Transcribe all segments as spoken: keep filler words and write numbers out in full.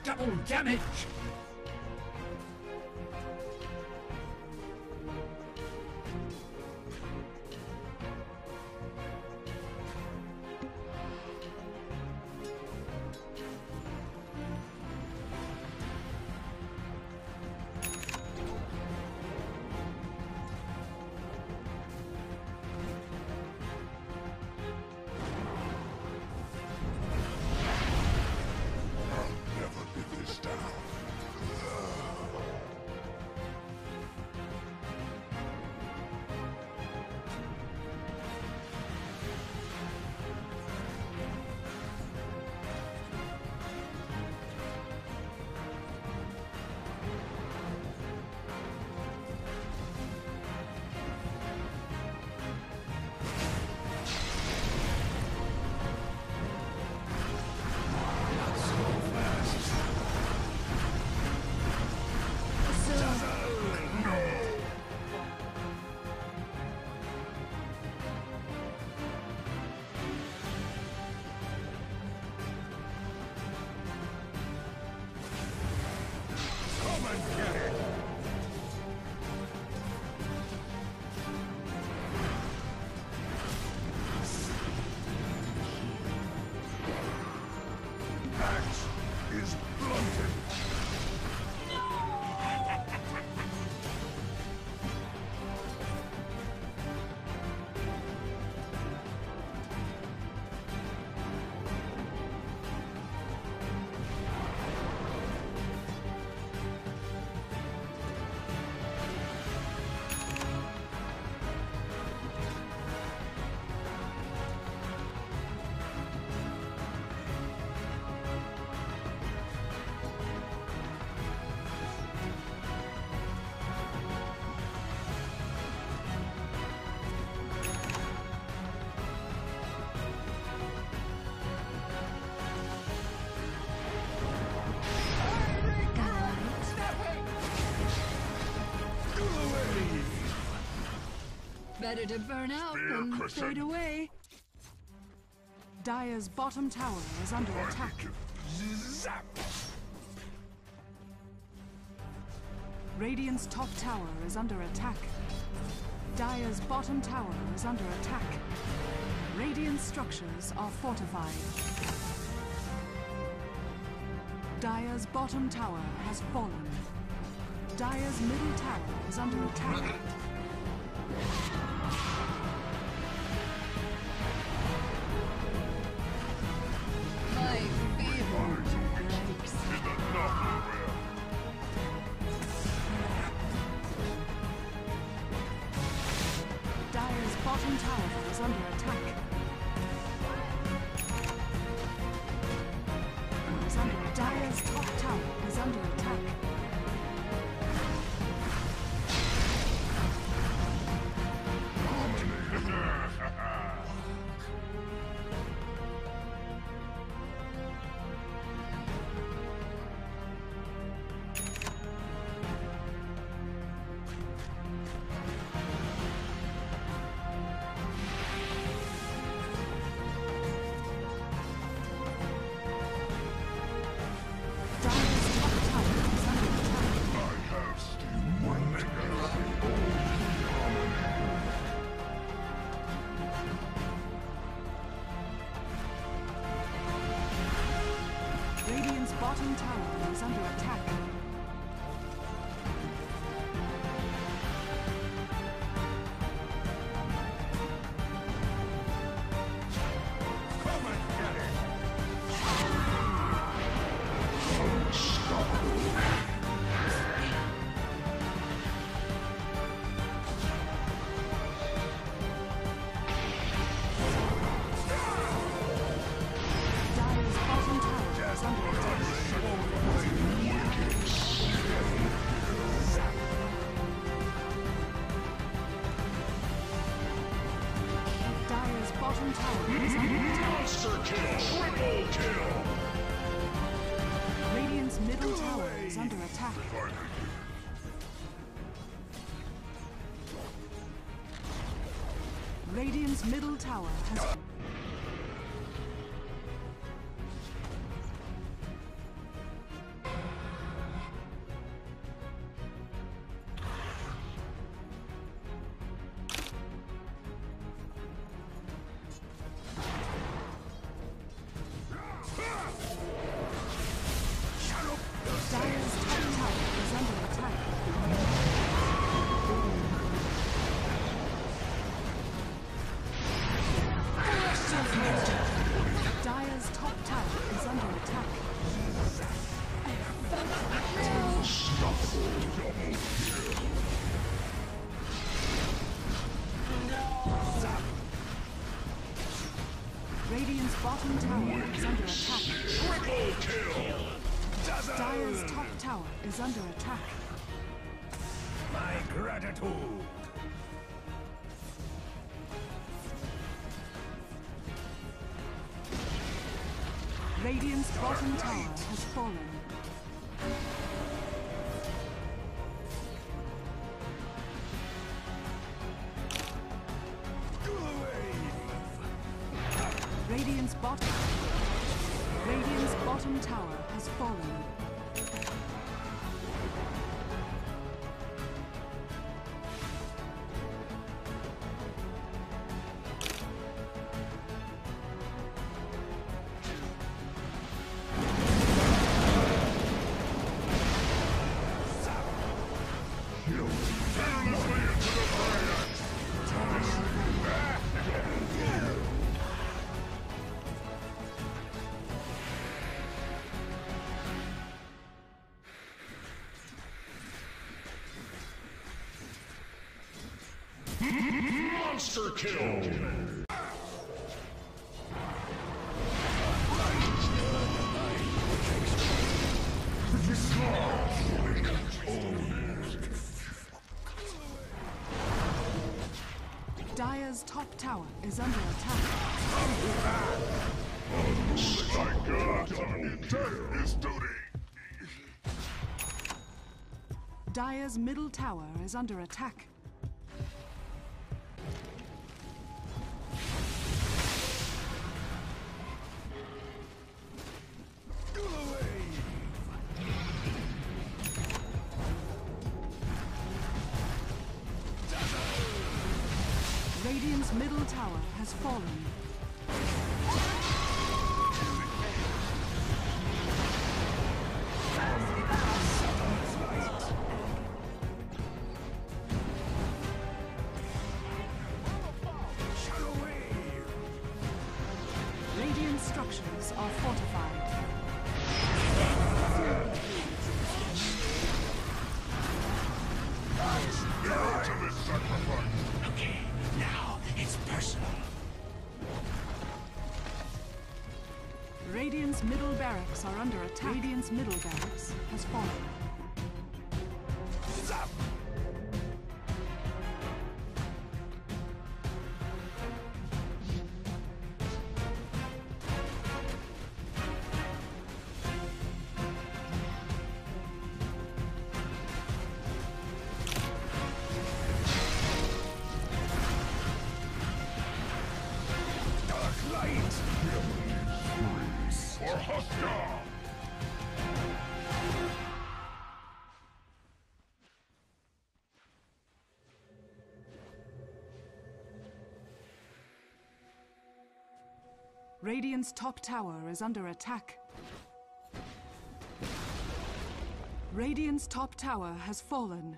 Double damage! Better to burn out Spear than cushion. fade away. Dire's bottom tower is under attack. Zap! Radiant's top tower is under attack. Dire's bottom tower is under attack. Radiant structures are fortified. Dire's bottom tower has fallen. Dire's middle tower is under attack. My feeble breaks. Dire's bottom tower is under attack. Is under Dire's top tower is under attack. Radiant's bottom tower is under attack. Come and get it! Dire's bottom tower is under attack. Dire's bottom tower is under attack. Monster kill! Triple kill! Radiant's middle tower is under attack. Radiant's middle tower has... bottom tower is under attack. Triple kill. Dazzle. Dire's top tower is under attack. My gratitude. Radiant's bottom tower has fallen. Radiant's bottom Radiant's bottom tower has fallen. Monster kill. Dire's top tower is under attack. My God, death is duty. Dire's middle tower is under attack. Radiant's middle tower has fallen. Radiant structures are fortified. The ultimate sacrifice. Okay, now it's personal. Radiant's middle barracks are under attack. Radiant's middle barracks has fallen. Zap. For Huskar! Radiant's top tower is under attack. Radiant's top tower has fallen.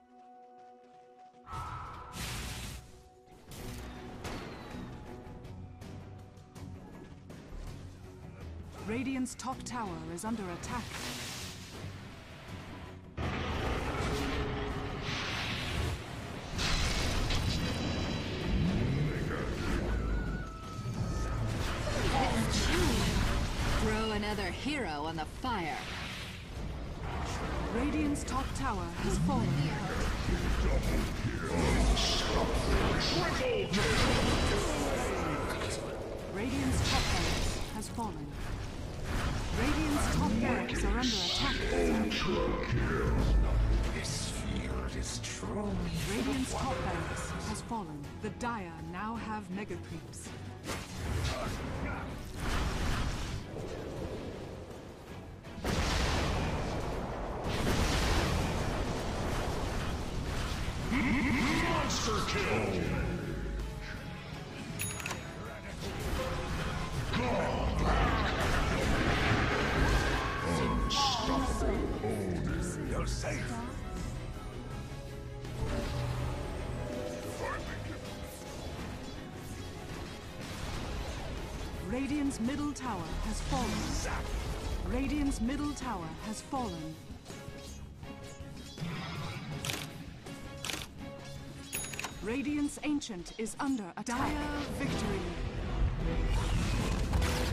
Radiant's top tower is under attack. Throw another hero on the fire. Radiant's top tower has fallen. Radiant's top barracks has fallen. Radiant's top barracks are under attack. This field is truly Radiant's top barracks has fallen. The Dire now have mega creeps. Monster kill! You're safe. Radiant's middle tower has fallen. Radiant's middle tower has fallen. Radiant's Ancient is under attack. Dire victory.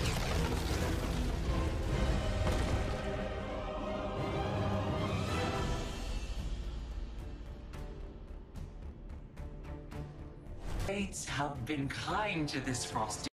Fates have been kind to this frosty